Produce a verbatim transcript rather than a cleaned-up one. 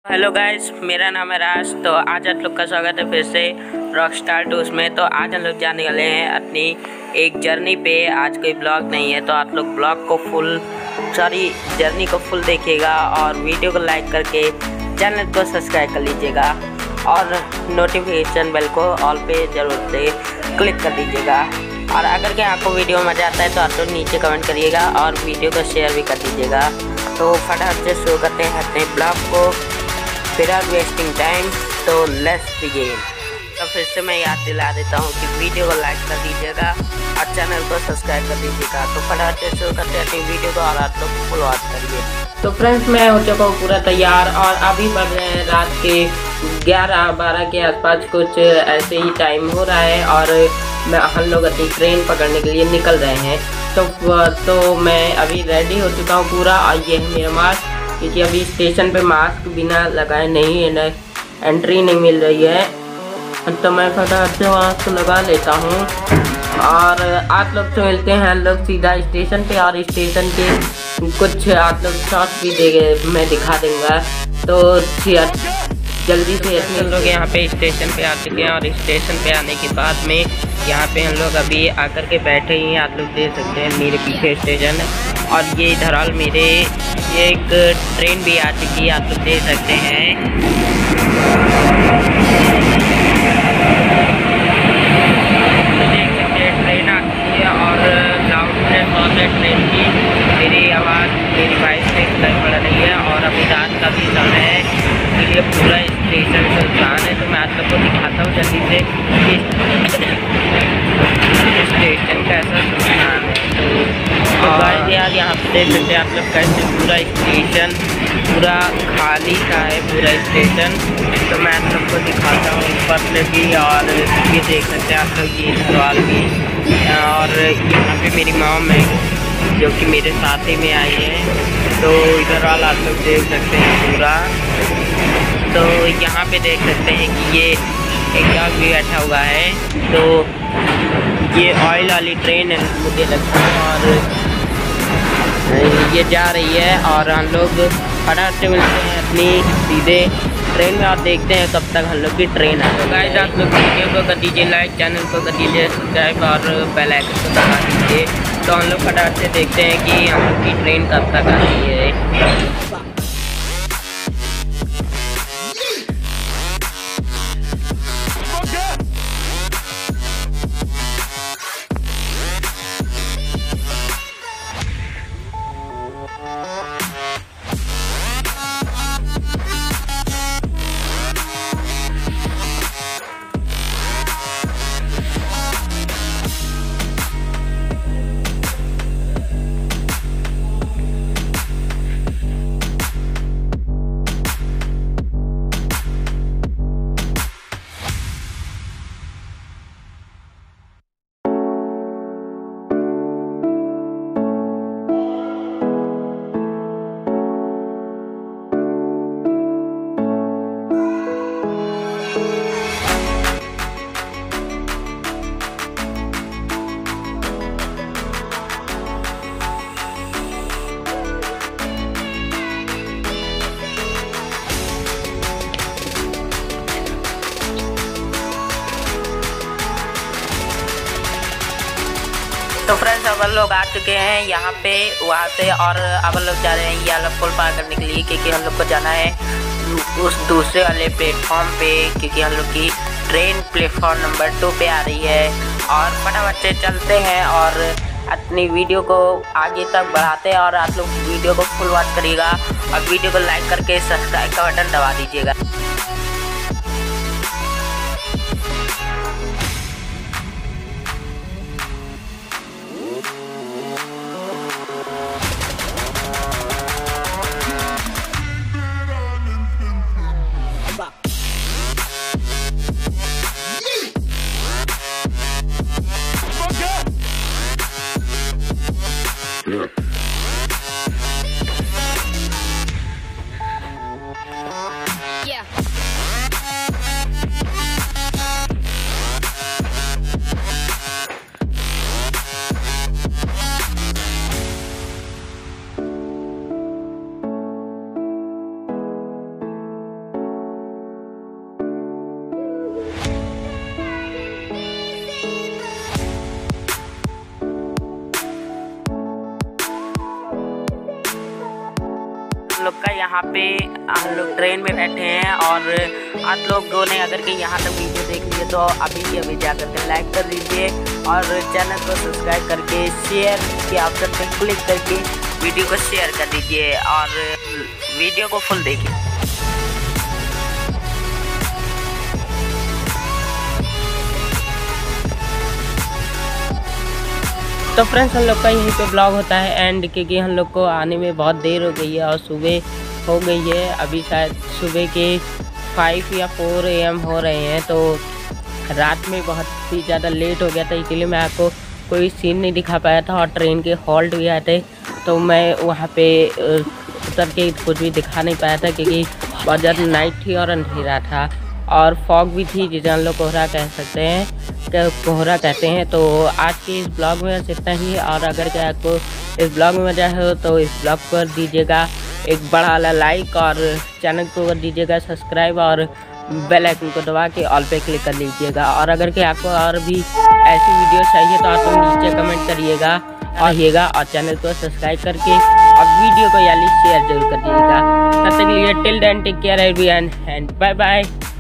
Hello guys, मेरा नाम है राज। तो आज आप लोग का स्वागत है फिर से रॉकस्टार टूर्स में। तो आज हम लोग जाने वाले हैं अपनी एक जर्नी पे। आज कोई ब्लॉग नहीं है, तो आप लोग ब्लॉग को फुल सॉरी जर्नी को फुल देखिएगा और वीडियो को लाइक करके चैनल को सब्सक्राइब कर लीजिएगा और नोटिफिकेशन बेल को ऑल पे ज़रूर से क्लिक कर दीजिएगा। और अगर क्या आपको वीडियो मज़ा आता है तो आप लोग नीचे कमेंट करिएगा और वीडियो को शेयर भी कर दीजिएगा। तो फटाफट से शुरू करते हैं अपने ब्लॉग को विदाउट वेस्टिंग टाइम। तो लेट्स बिगिन। तो फिर से मैं याद दिला देता हूँ कि वीडियो को लाइक कर दीजिएगा और चैनल को सब्सक्राइब कर दीजिएगा। तो फटाफट से शुरू करते हैं अपनी वीडियो को और आप लोग फुल वॉच करिए। तो फ्रेंड्स, मैं हो चुका हूँ पूरा तैयार और अभी बज रहे हैं रात के ग्यारह बारह के आसपास, कुछ ऐसे ही टाइम हो रहा है और मैं हम लोग अपनी ट्रेन पकड़ने के लिए निकल रहे हैं। तो तो मैं अभी रेडी हो चुका हूँ पूरा और ये है मेरा मास्क, क्योंकि अभी स्टेशन पे मास्क बिना लगाए नहीं है, एंट्री नहीं मिल रही है। तो मैं फटाफट से मास्क लगा लेता हूँ और आप लोग से मिलते हैं हम लोग सीधा स्टेशन पे और स्टेशन के कुछ आप लोग शॉट्स भी देंगे, मैं दिखा दूँगा। तो जल्दी से हम लोग यहाँ पे स्टेशन पे आ चुके हैं और स्टेशन पे आने के बाद में यहाँ पे हम लोग अभी आकर के बैठे ही हैं। आप लोग देख सकते हैं मेरे पीछे स्टेशन और ये इधर हाल मेरे ये एक ट्रेन भी आ चुकी है, आप लोग देख सकते हैं। देख सकते हैं ट्रेन आ चुकी है और लाउडनेस बहुत है ट्रेन की, मेरी आवाज़ मेरी वाइफ से पड़ रही है। और अभी रात का भी समय है, इसलिए पूरा स्टेशन सुनसान है। तो मैं आप लोग को दिखाता हूँ जल्दी से कि स्टेशन कैसा सुनसान है। तो गाइस यार, यहाँ पे देख सकते हैं आप लोग कैसे पूरा स्टेशन पूरा खाली सा है पूरा स्टेशन। तो मैं आप लोग को दिखाता हूँ ऊपर से भी और ये देख सकते हैं आप लोग ये सवाल भी। और यहाँ पे मेरी मॉम है जो कि मेरे साथ ही में आई है। तो इधर वाला आप लोग देख सकते हैं पूरा। तो यहाँ पे देख सकते हैं कि ये एक डॉग भी बैठा हुआ है। तो ये ऑयल वाली ट्रेन है मुझे लगता है और ये जा रही है और हम लोग फटाफट से मिलते हैं अपनी सीधे ट्रेन में और देखते हैं कब तक हम लोग की ट्रेन है। तो गाइस, आप लोग वीडियो को कर दीजिए लाइक, चैनल को कर दीजिए सब्सक्राइब और बेल आइकन को दबा दीजिए। तो हम लोग फटाफट से देखते हैं कि हम लोग की ट्रेन कब तक आती है। तो फ्रेंड्स, अब हम लोग आ चुके हैं यहाँ पे वहाँ से और अब हम लोग जा रहे हैं ये वाला पुल पार करने के लिए, क्योंकि हम लोग को जाना है उस दूसरे वाले प्लेटफॉर्म पे, क्योंकि हम लोग की ट्रेन प्लेटफॉर्म नंबर टू पे आ रही है। और फटाफट से चलते हैं और अपनी वीडियो को आगे तक बढ़ाते हैं और आप लोग वीडियो को फुल वॉच करिएगा और वीडियो को लाइक करके सब्सक्राइब का बटन दबा दीजिएगा। Yeah. यहाँ पे हम लोग ट्रेन में बैठे हैं और आप लोगों ने अगर कि यहाँ तक वीडियो देख लिए तो अभी भी अभी जा करके लाइक कर दीजिए और चैनल को सब्सक्राइब करके शेयर के ऑप्शन पे क्लिक करके वीडियो को शेयर कर दीजिए और वीडियो को फुल देखिए। तो फ्रेंड्स हम लोग का यहीं पे ब्लॉग होता है एंड, क्योंकि हम लोग को आने में बहुत देर हो गई है और सुबह हो गई है, अभी शायद सुबह के फाइव या फोर ए एम हो रहे हैं। तो रात में बहुत ही ज़्यादा लेट हो गया था, इसीलिए मैं आपको कोई सीन नहीं दिखा पाया था और ट्रेन के हॉल्ट भी आए थे तो मैं वहाँ पे उतर के कुछ भी दिखा नहीं पाया था, क्योंकि बहुत ज़्यादा नाइट थी और अंधेरा था और फॉग भी थी जिसे हम लोग कोहरा कह सकते हैं, कोहरा कहते हैं। तो आज के इस ब्लॉग में बस इतना ही, और अगर क्या आपको इस ब्लॉग में मजा हो तो इस ब्लॉग पर दीजिएगा एक बड़ा वाला लाइक और चैनल को कर दीजिएगा सब्सक्राइब और बेल आइकन को दबा के ऑल पे क्लिक कर लीजिएगा। और अगर कि आपको और भी ऐसी वीडियो चाहिए तो आप लोग नीचे कमेंट करिएगा और और चैनल को सब्सक्राइब करके और वीडियो को यानी शेयर जरूर कर दीजिएगा। तब तक के लिए till then take care everyone and bye bye.